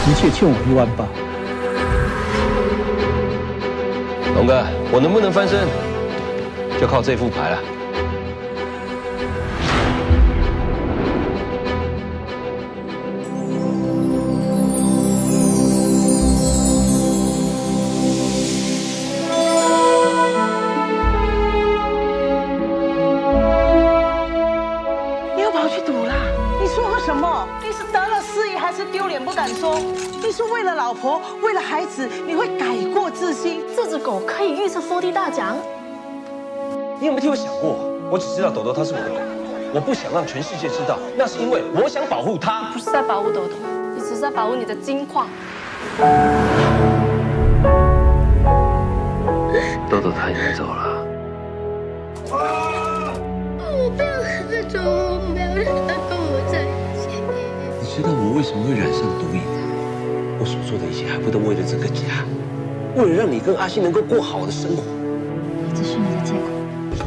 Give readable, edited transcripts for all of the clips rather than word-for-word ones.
一切欠我1万8。 龙哥，我能不能翻身，就靠这副牌了。 丢脸不敢说，你说为了老婆，为了孩子，你会改过自新？ 这只狗可以预测4D大奖。 你有没有替我想过？我只知道豆豆它是我的狗，我不想让全世界知道，那是因为我想保护它。 不是在保护豆豆，你只是在保护你的金矿。 豆豆它已经走了。 我不要和他走，我不要让他跟我在一起。 你知道我为什么会染上毒瘾吗？我所做的一切还不都为了这个家，为了让你跟阿信能够过好的生活。 这是你的借口。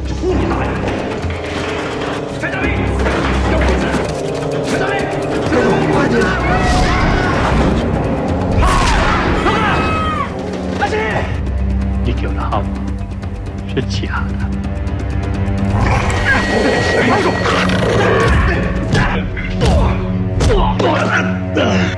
陈大明，要位置！陈大明，快点！龙哥，阿信， 你给我的号码是假的。 住！